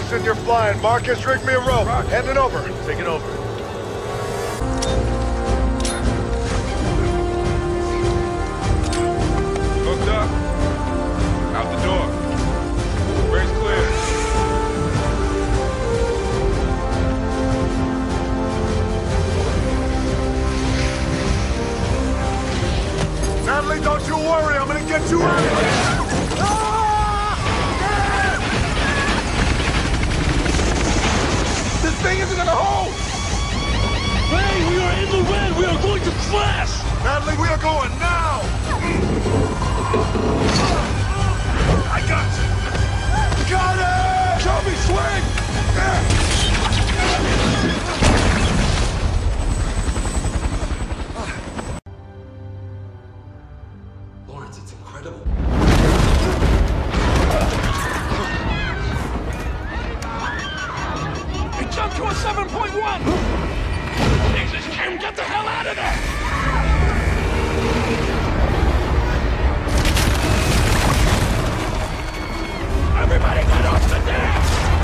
Houston, you're flying. Marcus, rig me a rope. Hand it over. Take it over. Hooked up. Out the door. Brace clear. Natalie, don't you worry. I'm gonna get you out of here. This thing isn't gonna hold! Hey, we are in the red! We are going to crash! Natalie, we are going now! I got you! Got it! Show me, swing! Lawrence, it's incredible. It jumped to a 7.1! Jesus, Kim, get the hell out of there! Everybody get off the deck!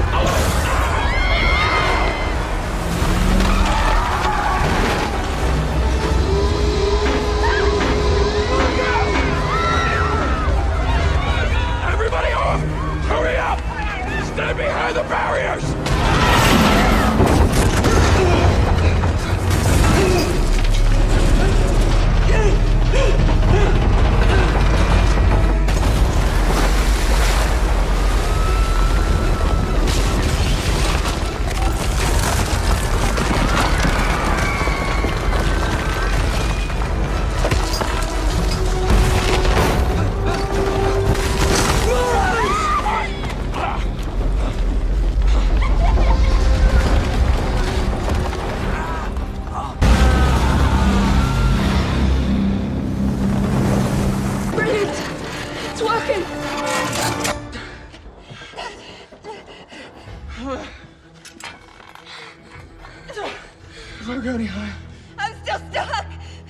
Everybody off! Hurry up! Stand behind the barriers! I'm still stuck!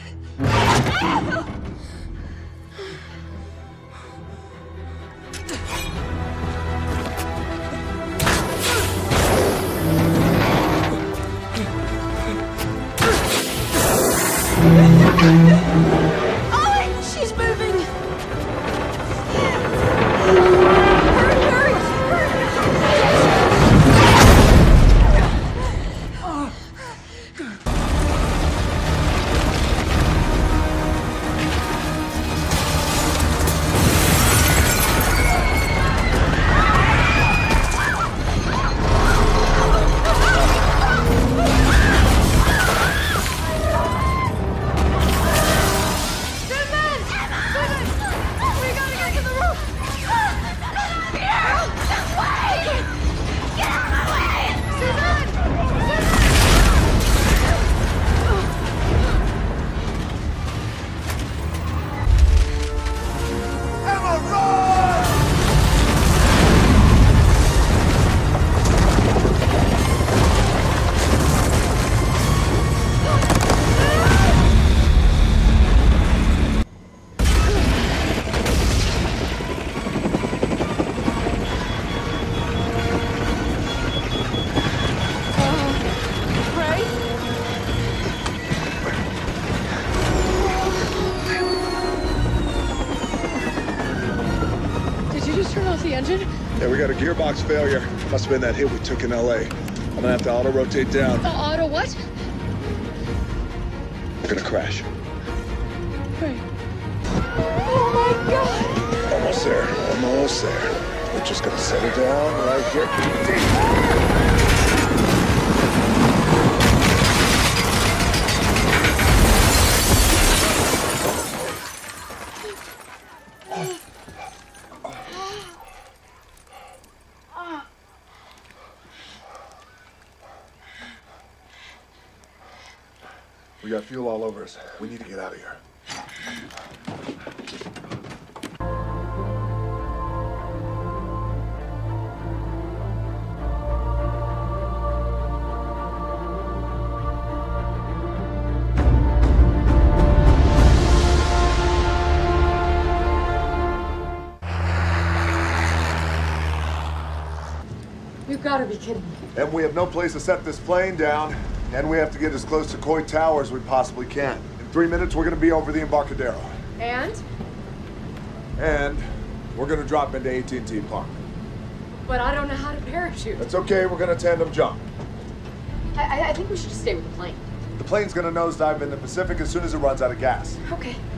Ollie! She's moving! Yeah, we got a gearbox failure. Must have been that hit we took in LA. I'm gonna have to auto-rotate down. Auto what? We're gonna crash. Right. Oh my god! Almost there, almost there. We're just gonna settle down right here. We got fuel all over us. We need to get out of here. gotta be kidding me. And we have no place to set this plane down, and we have to get as close to Coy Tower as we possibly can. In 3 minutes, we're gonna be over the Embarcadero. And? And we're gonna drop into AT&T Park. But I don't know how to parachute. That's okay, we're gonna tandem jump. I think we should just stay with the plane. The plane's gonna nosedive in the Pacific as soon as it runs out of gas. Okay.